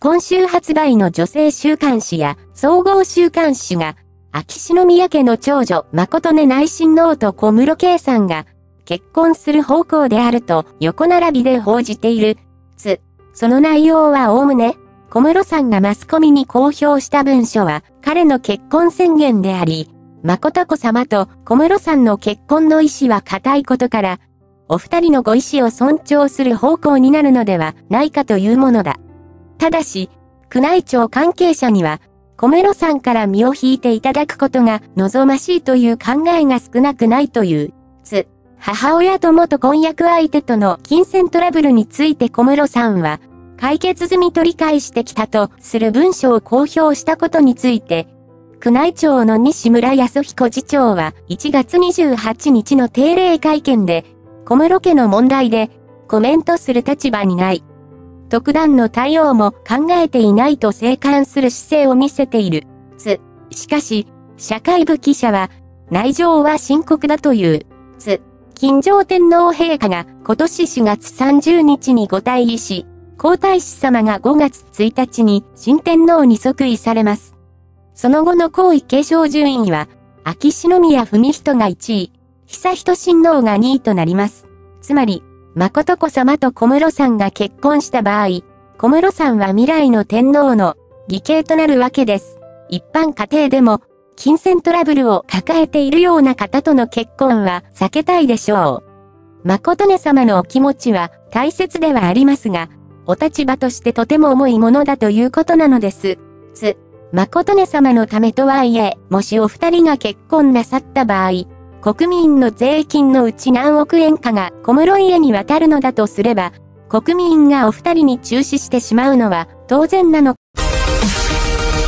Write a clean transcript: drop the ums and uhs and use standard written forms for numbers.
今週発売の女性週刊誌や総合週刊誌が、秋篠宮家の長女、誠音内親王と小室圭さんが、結婚する方向であると横並びで報じている。その内容はおおむね、小室さんがマスコミに公表した文書は、彼の結婚宣言であり、誠子様と小室さんの結婚の意思は固いことから、お二人のご意思を尊重する方向になるのではないかというものだ。ただし、宮内庁関係者には、小室さんから身を引いていただくことが望ましいという考えが少なくないという。母親と元婚約相手との金銭トラブルについて小室さんは、解決済みと理解してきたとする文書を公表したことについて、宮内庁の西村康彦次長は1月28日の定例会見で、小室家の問題でコメントする立場にない。特段の対応も考えていないと静観する姿勢を見せている。しかし、社会部記者は、内情は深刻だという。金城天皇陛下が今年4月30日にご退位し、皇太子様が5月1日に新天皇に即位されます。その後の皇位継承順位は、秋篠宮文仁が1位、悠仁親王が2位となります。つまり、誠子様と小室さんが結婚した場合、小室さんは未来の天皇の義兄となるわけです。一般家庭でも、金銭トラブルを抱えているような方との結婚は避けたいでしょう。誠音様のお気持ちは大切ではありますが、お立場としてとても重いものだということなのです。誠音様のためとはいえ、もしお二人が結婚なさった場合、国民の税金のうち何億円かが小室家に渡るのだとすれば、国民がお二人に注視してしまうのは当然なの。